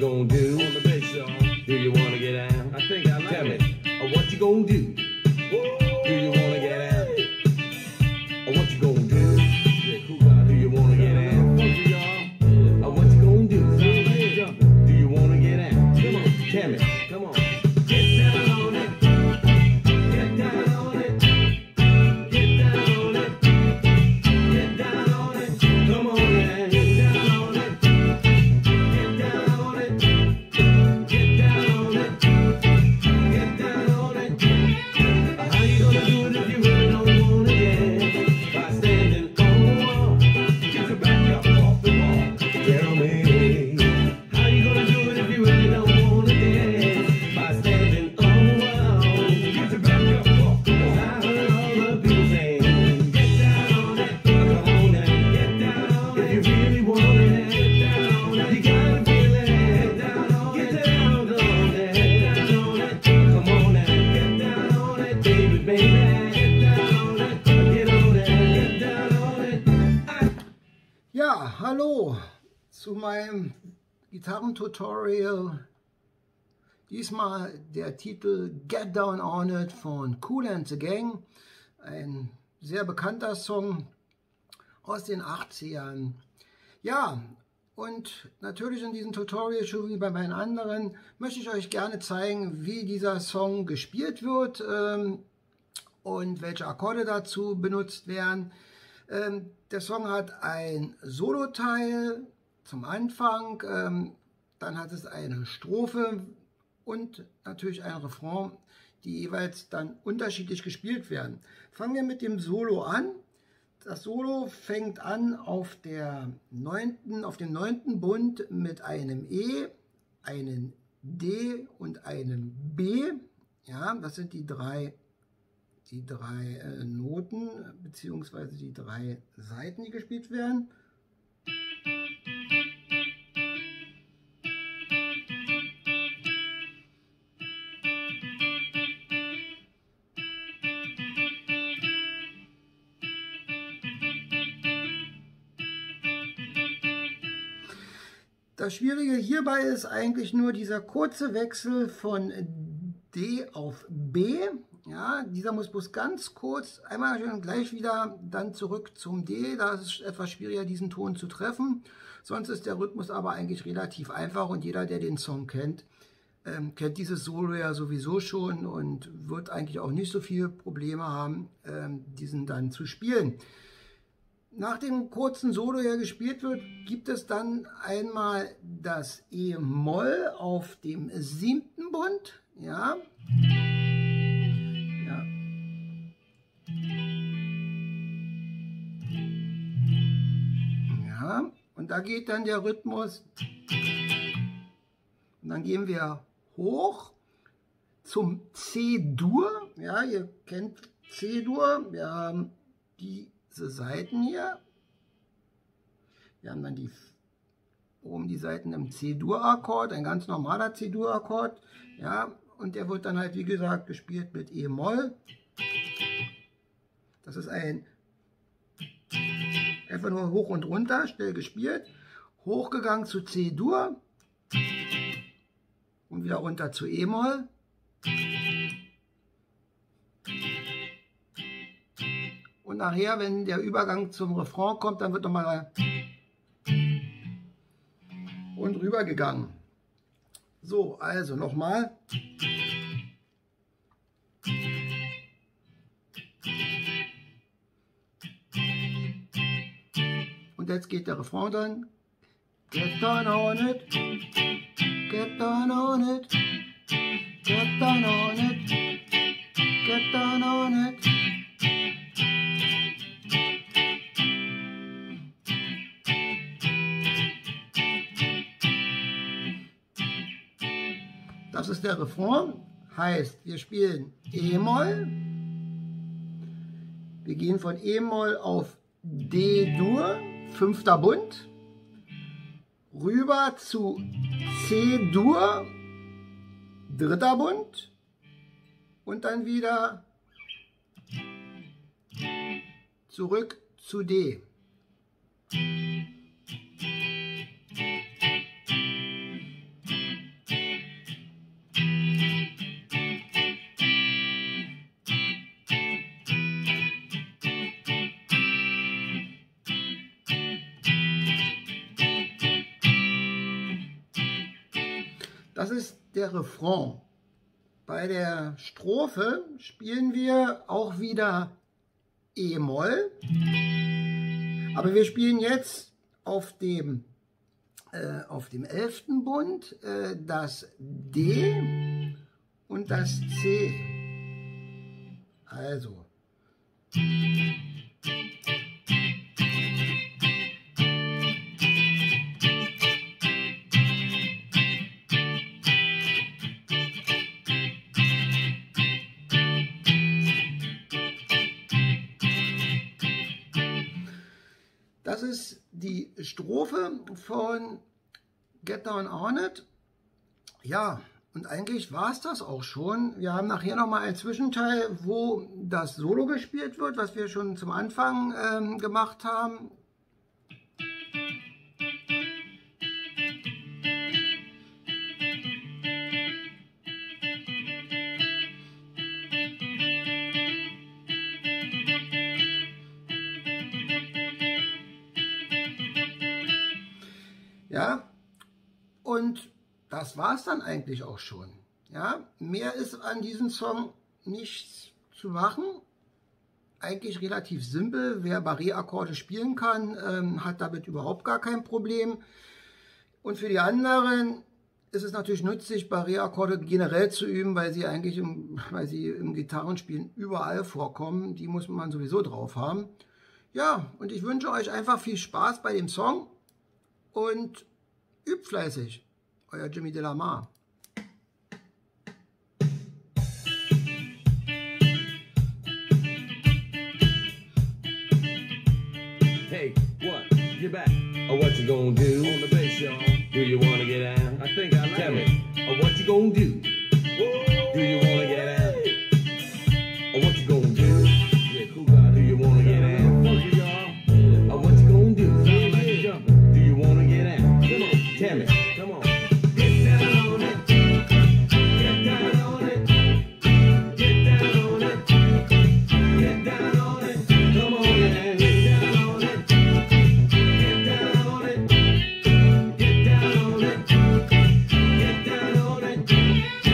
gonna do on the bass, y'all? Do you wanna get down? I think I like Tell it. Me, what you gonna do? Whoa. Do you wanna get down? What you gonna do? Yeah, cool guy. Do you wanna get down? What you gonna do? Do you wanna get down? Come on, tell me. Come on. Get down on it. Get down on it. Get down on it. Get down on it. Come on, man. Get down on it. Get down on it. Get down on it. Get down on it. How you gonna do it if you really don't wanna dance? By standing on the wall. Get your back up off the wall. Tell me. How you gonna do it if you really don't wanna dance? By standing on the wall. Get your back up off the wall. I heard all the people saying, get down on it. Come on now, get down on it. If you really want it, get down on it. You gotta feel it. Get down on it. Get down on it. Get down on it. Come on now, get down on it, baby, baby. Get down on it. Get on it. Get down on it. Ja, hallo zu meinem Gitarrentutorial. Diesmal der Titel Get Down On It von Kool and the Gang. Ein sehr bekannter Song aus den 80ern. Ja, und natürlich in diesem Tutorial, schon wie bei meinen anderen, möchte ich euch gerne zeigen, wie dieser Song gespielt wird und welche Akkorde dazu benutzt werden. Der Song hat ein Solo-Teil zum Anfang, dann hat es eine Strophe und natürlich ein Refrain, die jeweils dann unterschiedlich gespielt werden. Fangen wir mit dem Solo an. Das Solo fängt an auf dem 9. Bund mit einem E, einem D und einem B. Ja, das sind die drei Noten bzw. die 3 Saiten, die gespielt werden. Das Schwierige hierbei ist eigentlich nur dieser kurze Wechsel von D auf B. Ja, dieser muss bloß ganz kurz, einmal und gleich wieder, dann zurück zum D. Da ist es etwas schwieriger, diesen Ton zu treffen. Sonst ist der Rhythmus aber eigentlich relativ einfach und jeder, der den Song kennt, kennt dieses Solo ja sowieso schon und wird eigentlich auch nicht so viele Probleme haben, diesen dann zu spielen. Nach dem kurzen Solo, der gespielt wird, gibt es dann einmal das E-Moll auf dem 7. Bund. Ja. Ja. Ja. Und da geht dann der Rhythmus. Und dann gehen wir hoch zum C-Dur. Ja, ihr kennt C-Dur. Wir haben diese Saiten hier. Wir haben dann oben die Saiten im C-Dur-Akkord, ein ganz normaler C-Dur-Akkord. Ja, und der wird dann halt, wie gesagt, gespielt mit E-Moll. Das ist einfach nur hoch und runter, schnell gespielt. Hochgegangen zu C-Dur und wieder runter zu E-Moll. Und nachher, wenn der Übergang zum Refrain kommt, dann wird nochmal und rüber gegangen. So, also nochmal. Und jetzt geht der Refrain dann. Get down on it, get down on it, get down on it, get down on it. Das ist der Refrain, heißt, wir spielen E-Moll, wir gehen von E-Moll auf D-Dur, 5. Bund, rüber zu C-Dur, 3. Bund und dann wieder zurück zu D. der Refrain. Bei der Strophe spielen wir auch wieder E-Moll, aber wir spielen jetzt auf dem 11. Bund das D und das C. Also. Das ist die Strophe von Get Down On It. Ja, und eigentlich war es das auch schon. Wir haben nachher nochmal einen Zwischenteil, wo das Solo gespielt wird, was wir schon zum Anfang gemacht haben. Ja, und das war es dann eigentlich auch schon. Ja, mehr ist an diesem Song nichts zu machen. Eigentlich relativ simpel. Wer Barré-Akkorde spielen kann, hat damit überhaupt gar kein Problem. Und für die anderen ist es natürlich nützlich, Barré-Akkorde generell zu üben, weil sie eigentlich im Gitarrenspielen überall vorkommen. Die muss man sowieso drauf haben. Ja, und ich wünsche euch einfach viel Spaß bei dem Song. Und übt fleißig. Euer Jimmy De La Mare. Hey, what? Get back. Oh, what you gonna do on the bass, y'all? Do you wanna get out? I think I like Tell me. Oh, what you gonna do? Whoa. Do you wanna get out? Oh, what you gonna do? Yeah, cool guy. Do you wanna get out? Funky, y'all. Oh, what you gonna do? Sound like you're jumping. Do you wanna get out? Come on, tell me. Come on. Get down on it. Get down on it. Get down on it. Get down on it. Come on, yeah. Get down on it. Get down on it. Get down on it. Get down on it.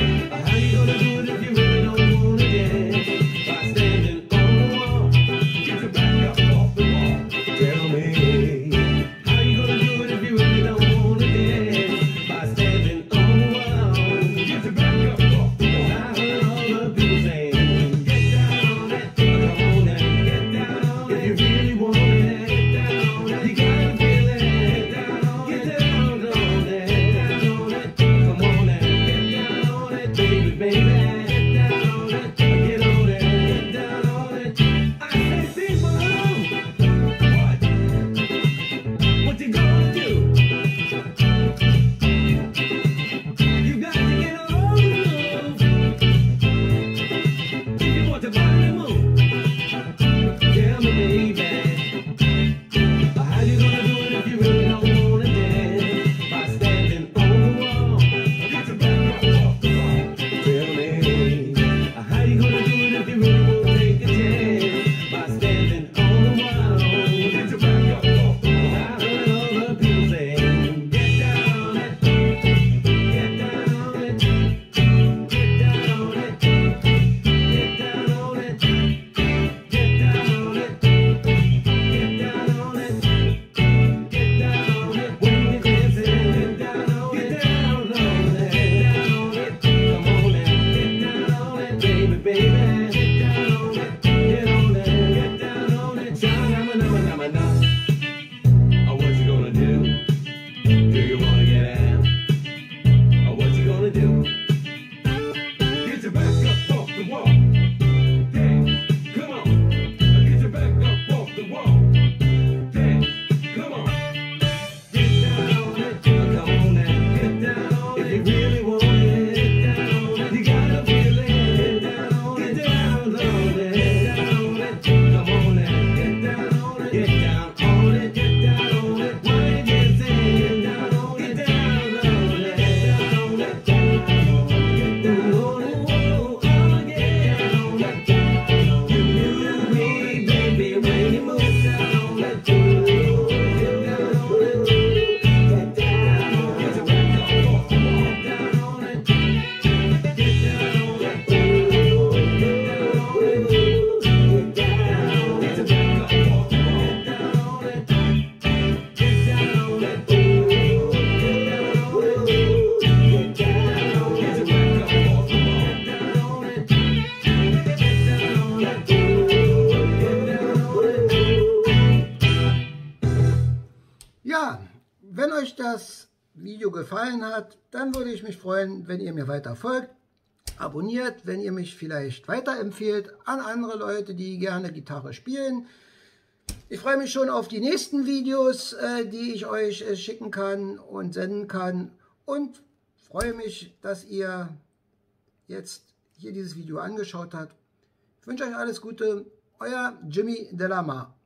Video gefallen hat, dann würde ich mich freuen, wenn ihr mir weiter folgt. Abonniert, wenn ihr mich vielleicht weiterempfehlt an andere Leute, die gerne Gitarre spielen. Ich freue mich schon auf die nächsten Videos, die ich euch schicken kann und senden kann. Und freue mich, dass ihr jetzt hier dieses Video angeschaut habt. Ich wünsche euch alles Gute. Euer Jimmy Delama.